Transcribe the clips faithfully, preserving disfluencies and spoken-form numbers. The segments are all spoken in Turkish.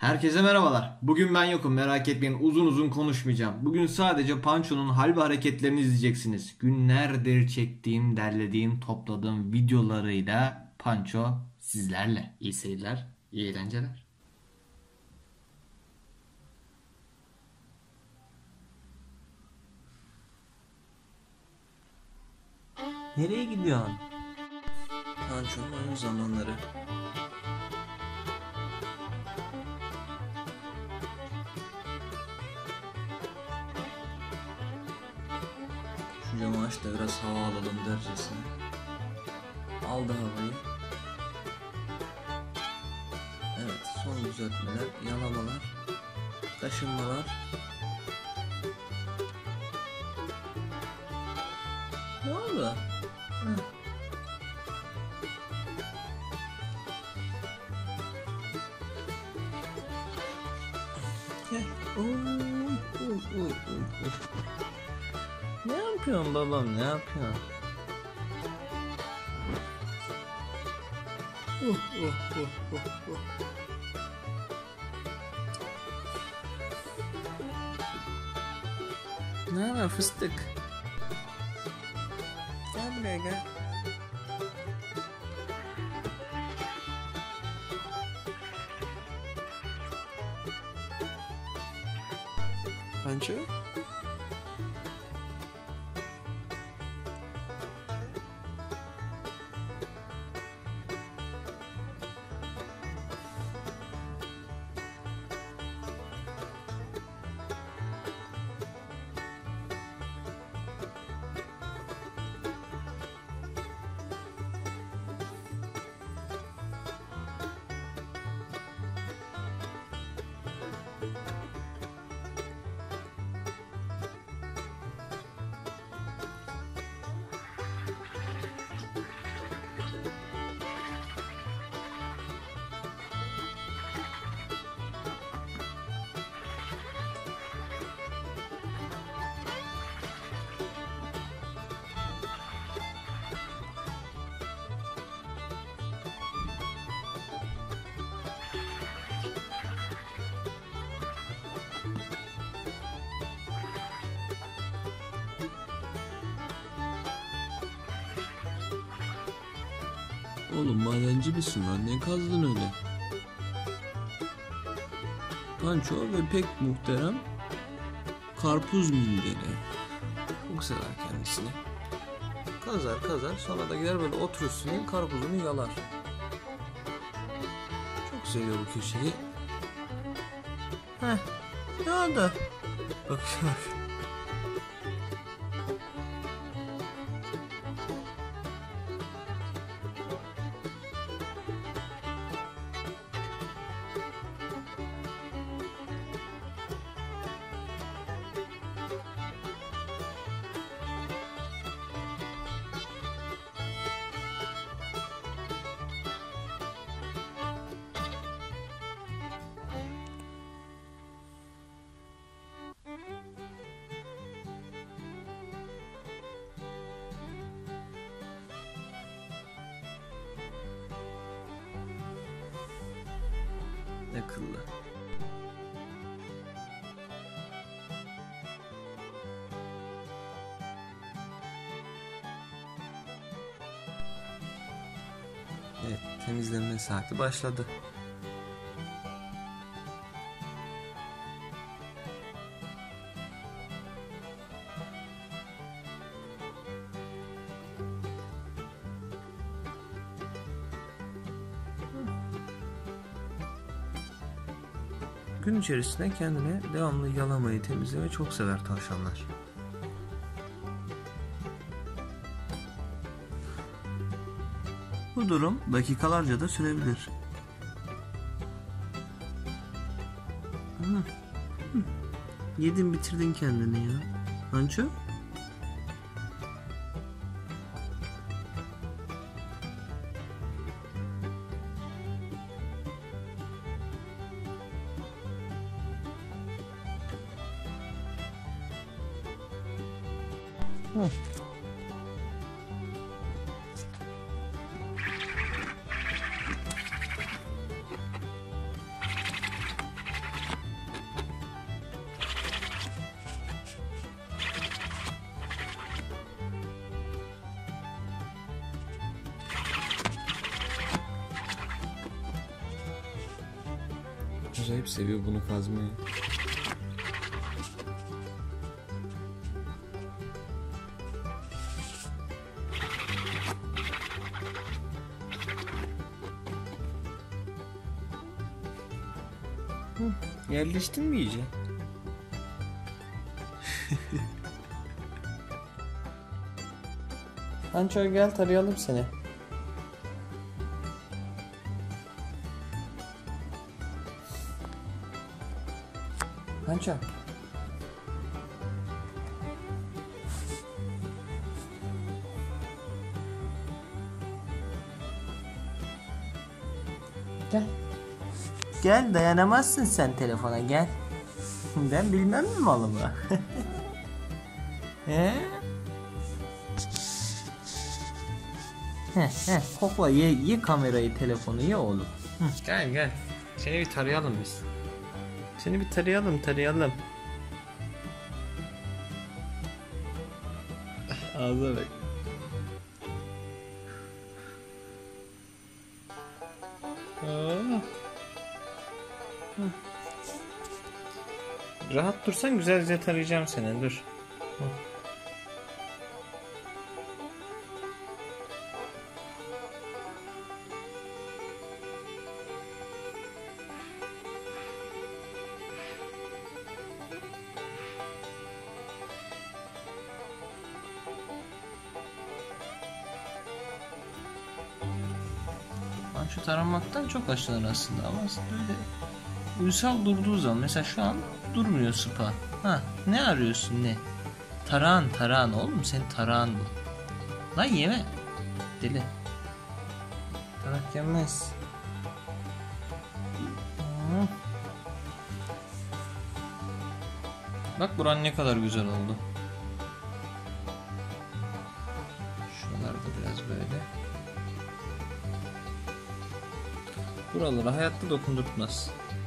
Herkese merhabalar. Bugün ben yokum, merak etmeyin, uzun uzun konuşmayacağım. Bugün sadece Pancho'nun hal ve hareketlerini izleyeceksiniz. Günlerdir çektiğim, derlediğim, topladığım videolarıyla Pancho sizlerle. İyi seyirler, iyi eğlenceler. Nereye gidiyorsun? Pancho'nun oyun zamanları. Şu camı aç da biraz hava alalım dercesine. Aldı havayı. Evet, son düzeltmeler, yalamalar, kaşınmalar. Ne oldu? Hı. Gel. Oy, oy, oy, oy, oy. Ne yapıyorsun babam, ne yapıyorsun? Oh, oh, oh, oh, oh. Ne haber fıstık? Gel buraya gel. Pancho? Oğlum madenci misin lan? Ne kazdın öyle? Pancho ve pek muhterem karpuz minderi. Çok sever kendisini. Kazar kazar sonra da gider böyle otur üstüne karpuzunu yalar. Çok seviyor bu köşeyi. Heh, ne oldu? Bak bak. Ne kıllı. Evet, temizlenme saati başladı. Gün içerisinde kendine devamlı yalamayı, temizlemeyi çok sever tavşanlar. Bu durum dakikalarca da sürebilir. Hı. Hı. Yedin bitirdin kendini ya. Pancho? Hı. Acayip seviyor bunu kazmayı. Hı, yerleştin mi iyice? Panço gel tarayalım seni. Panço. Gel. Gel, dayanamazsın sen telefona, gel. Ben bilmem mi malımı? He? Heh, heh, kokla, ye, ye kamerayı, telefonu ye oğlum. Hı. Gel gel. Seni bir tarayalım biz. Seni bir tarayalım, tarayalım. Ağza bak. Aa. Hı. Rahat dursan güzelce tarayacağım seni, dur. Hı. Şu taranmaktan çok hoşlanır aslında ama böyle uysal durduğu zaman, mesela şu an durmuyor sıpa. Ha, ne arıyorsun ne? Tarağın tarağın oğlum, senin tarağın bu. Lan yeme. Deli. Tarak yenmez. Hmm. Bak buran ne kadar güzel oldu. Şuralarda biraz böyle. Buralara hayatta dokundurtmaz.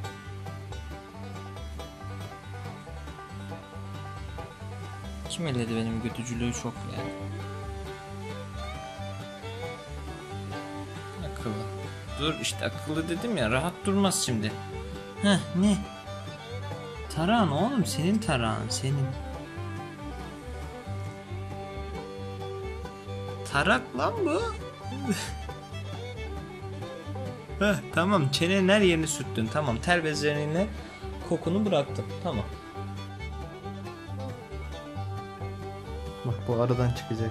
Kim elledi benim götücülüğü çok yani. Akıllı. Dur işte, akıllı dedim ya, rahat durmaz şimdi. Heh, ne? Tarağın oğlum, senin tarağın, senin. Tarak lan bu. Heh, tamam, çenenin her yerini sürttün, tamam, ter bezlerine kokunu bıraktın, tamam. Bak bu aradan çıkacak.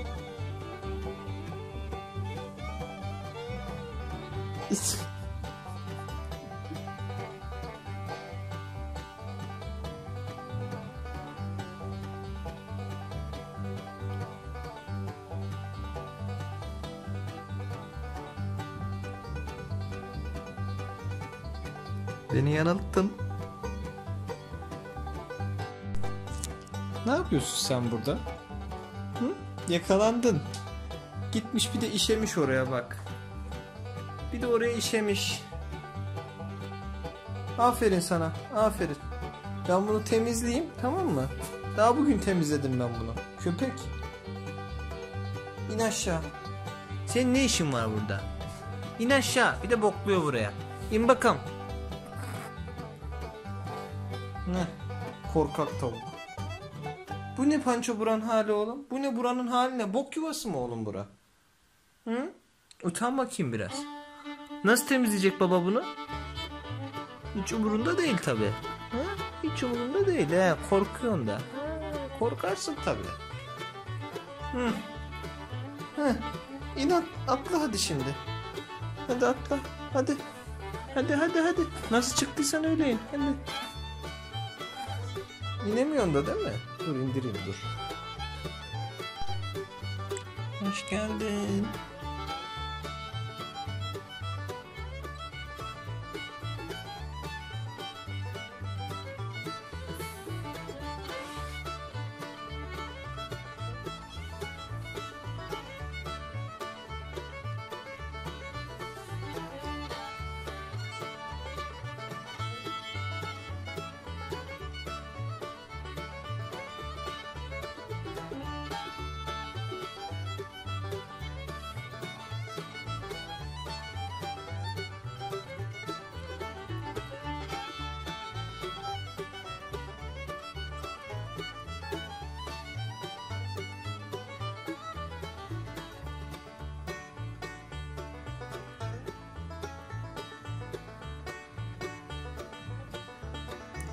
Beni yanılttın. Ne yapıyorsun sen burada? Hı? Yakalandın. Gitmiş bir de işemiş oraya bak. Bir de oraya işemiş. Aferin sana, aferin. Ben bunu temizleyeyim, tamam mı? Daha bugün temizledim ben bunu. Köpek. İn aşağı. Senin ne işin var burada? İn aşağı. Bir de bokluyor buraya. İn bakalım. Ne? Korkak tavuk. Bu ne Panço buranın hali oğlum? Bu ne buranın hali ne? Bok yuvası mı oğlum bura? Hı? Utan bakayım biraz. Nasıl temizleyecek baba bunu? Hiç umurunda değil tabi. Hiç umurunda değil. He, korkuyorsun da. Ha, korkarsın tabi. Hı. Hı. İn at, atla hadi şimdi. Hadi atla. Hadi. Hadi hadi hadi. Nasıl çıktıysan öyle in. Hadi. İnemiyorsun da değil mi? Dur indireyim dur. Hoş geldin.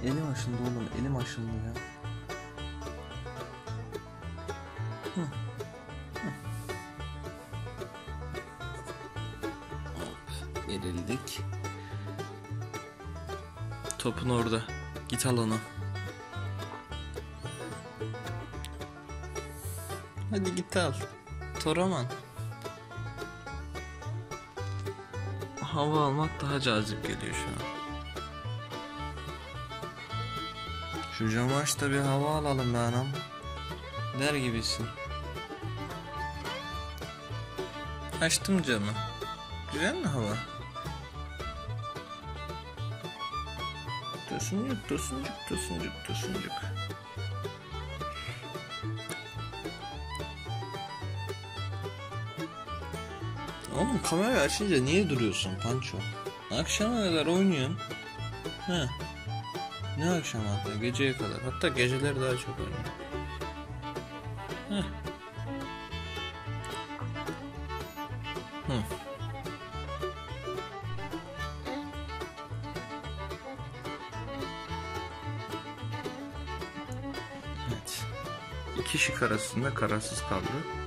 Elim aşındı oğlum, elim aşındı ya. Hı. Hı. Gerildik. Topun orada. Git al onu. Hadi git al. Toraman. Hava almak daha cazip geliyor şu an. Şu camı aç da bir hava alalım be anam. Der gibisin. Açtım camı. Güzel mi hava? Tosuncuk, tosuncuk, tosuncuk, tosuncuk. Oğlum kamerayı açınca niye duruyorsun Panço? Akşama kadar oynuyorsun. He. Ne akşam hatta geceye kadar. Hatta geceler daha çok oynuyor. Heh. Hı. Evet. İki şık arasında kararsız kaldı.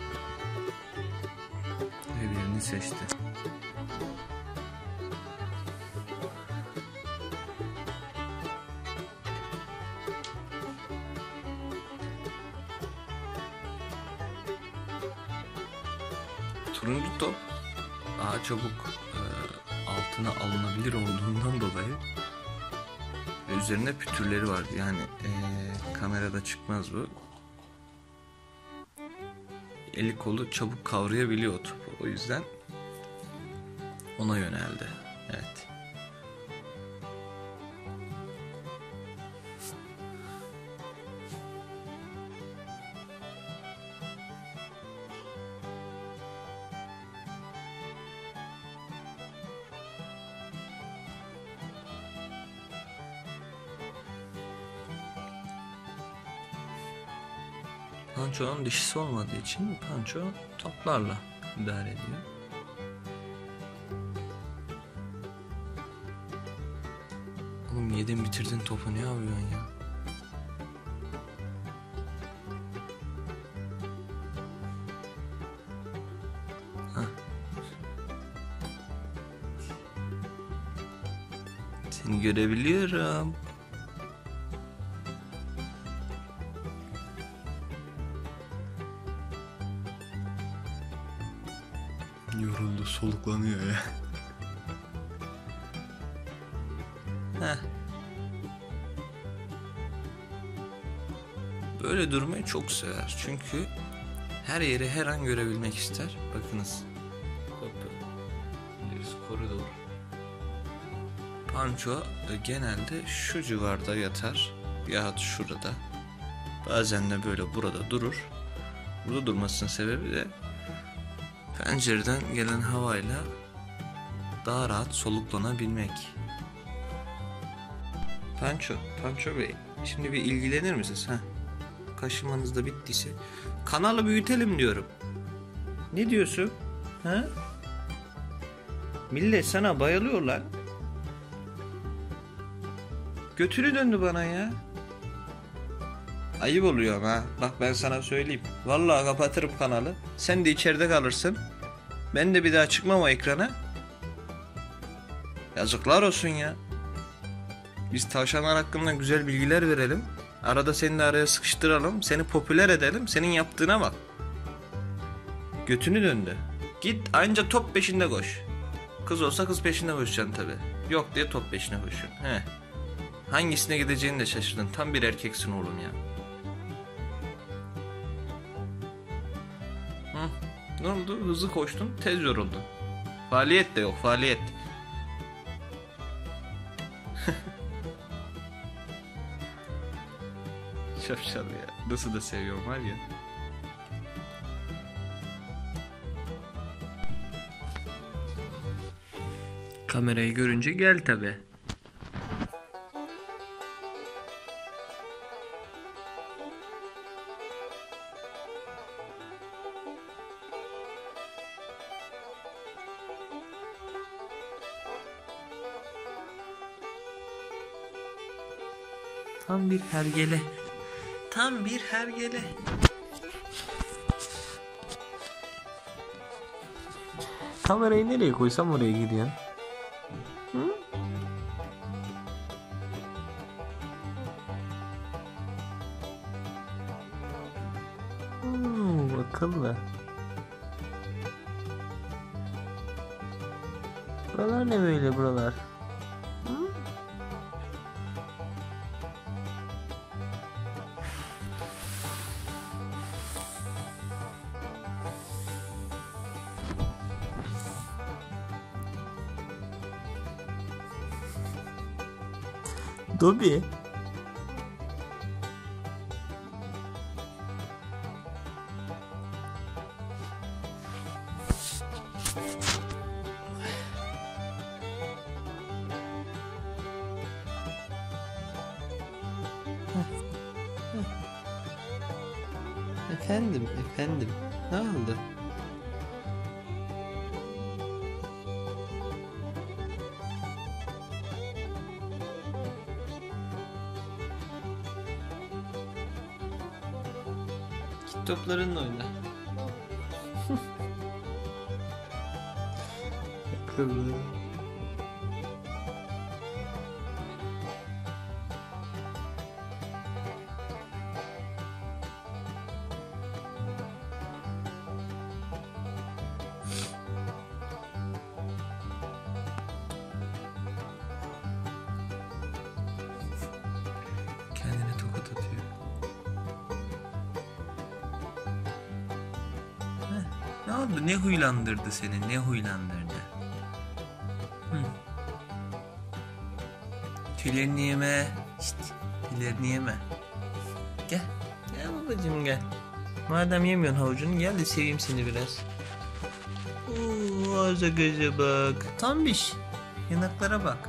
Ve birini seçti. Turuncu top daha çabuk e, altına alınabilir olduğundan dolayı ve üzerinde pütürleri var. Yani e, kamerada çıkmaz bu. Eli kolu çabuk kavrayabiliyor o topu. O yüzden ona yöneldi. Evet. Panço'nun dişisi olmadığı için Panço toplarla idare ediyor. Oğlum yedin bitirdin topu, ne yapıyorsun ya? Hah. Seni görebiliyorum. Yoruldu, soluklanıyor ya. Heh. Böyle durmayı çok sever. Çünkü her yeri her an görebilmek ister. Bakınız. Kapı. İlerisi koridor. Panço genelde şu civarda yatar. Yahut şurada. Bazen de böyle burada durur. Burada durmasının sebebi de pencereden gelen havayla daha rahat soluklanabilmek. Panço, Panço Bey, şimdi bir ilgilenir misiniz? Ha? Kaşımanız da bittiyse kanalı büyütelim diyorum. Ne diyorsun? Ha? Millet sana bayılıyorlar. Götünü döndü bana ya. Ayıp oluyor ama. Bak ben sana söyleyeyim. Vallahi kapatırım kanalı. Sen de içeride kalırsın. Ben de bir daha çıkmam o ekrana. Yazıklar olsun ya. Biz tavşanlar hakkında güzel bilgiler verelim. Arada seni de araya sıkıştıralım. Seni popüler edelim. Senin yaptığına bak. Götünü döndü. Git anca top peşinde koş. Kız olsa kız peşinde koşacaksın tabi. Yok diye top peşine koşuyorsun. He. Hangisine gideceğini de şaşırdın. Tam bir erkeksin oğlum ya. Hı. Ne oldu? Hızlı koştun, tez yoruldun. Faaliyet de yok, faaliyet. Şapşal ya. Nasıl da seviyorum var ya. Kamerayı görünce gel tabi. Tam bir hergele. Tam bir hergele. Kamerayı nereye koysam oraya gidiyor. Hı? Hmm, akıllı. Buralar ne böyle buralar? Hı? Dobby. Efendim, efendim. Ne oldu? Git toplarınla oyna. Akıllı. Kendine tokat atıyor. Heh, ne oldu? Ne huylandırdı seni? Ne huylandırdı? Hı. Tüylerini yeme. Şşt, tüylerini yeme. Gel. Gel babacığım gel. Madem yemiyorsun havucunu gel de seveyim seni biraz. Oo, ağza göze bak. Tombiş. Yanaklara bak.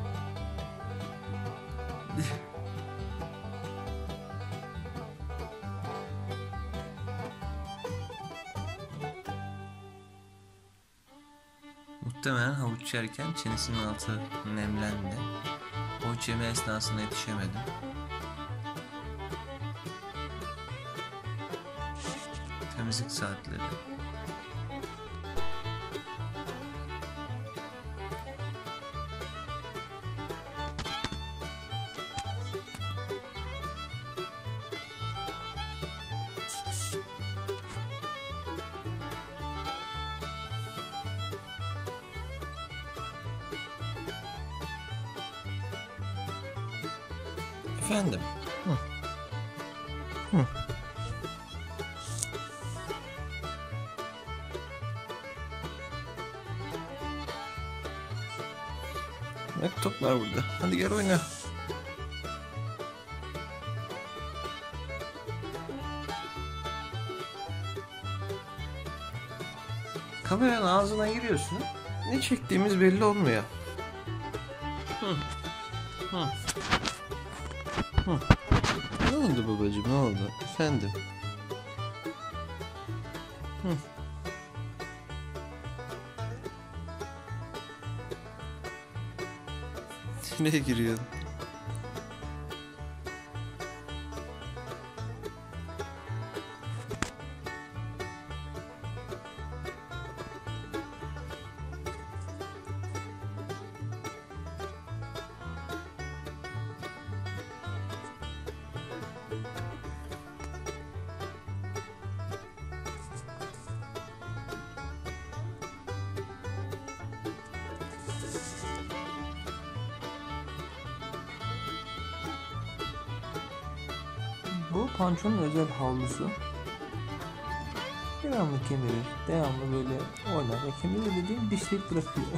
Muhtemelen havuç yerken çenesinin altı nemlendi. Havuç yeme esnasında yetişemedim. Temizlik saatleri. Efendim. Hı. Hı. Bak top var burada. Hadi gel oyna. Kameranın ağzına giriyorsun. Ne çektiğimiz belli olmuyor. Hı. Hı. Hı. Ne oldu babacığım, ne oldu? Efendim. Hı. Nereye giriyorsun? Bu Panço'nun özel havlusu. Devamlı kemirir. Devamlı böyle oynar ve kemirir dediğim dişleyip bırakıyor.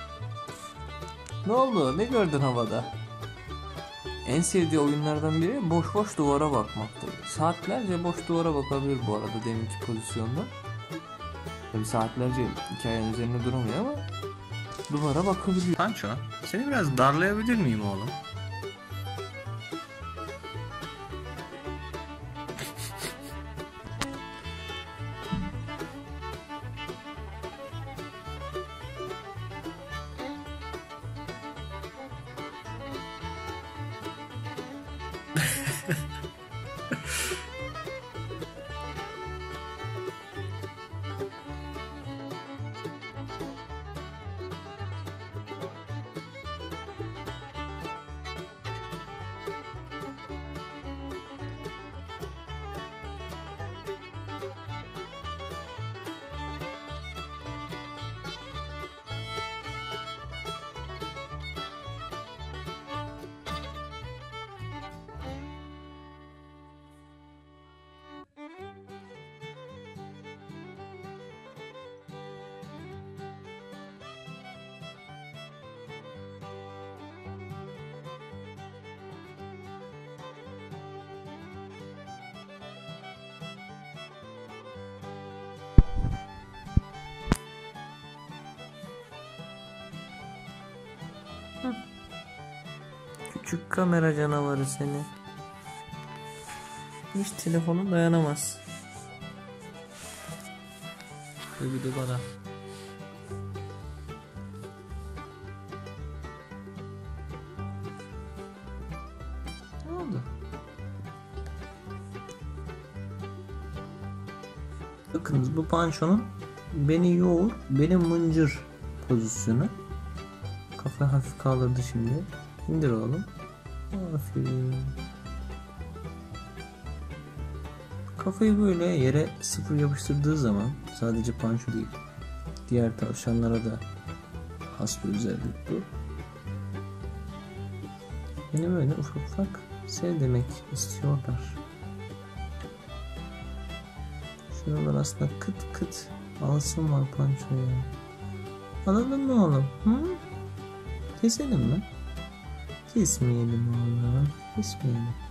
Ne oldu? Ne gördün havada? En sevdiği oyunlardan biri boş boş duvara bakmaktır. Saatlerce boş duvara bakabilir bu arada deminki pozisyonda. Tabi saatlerce hikayenin üzerinde duramıyor ama duvara bakabiliyor. Panço, seni biraz darlayabilir miyim oğlum? Küçük kamera canavarı seni. Hiç telefonu dayanamaz. Bir de bana. Ne oldu? Bakınız bu pançonun beni yoğur, beni mıncır pozisyonu. Kafa hafif kaldırdı şimdi. İndir oğlum. Aferin. Kafayı böyle yere sıfır yapıştırdığı zaman sadece panço değil, diğer tavşanlara da has bir özellik bu. Beni böyle ufak ufak sev demek istiyorlar. Şuralar aslında kıt kıt alsın var pançoya. Alalım mı oğlum? Hı? Keselim mi? Kesmeyelim oğlum. Kesmeyelim.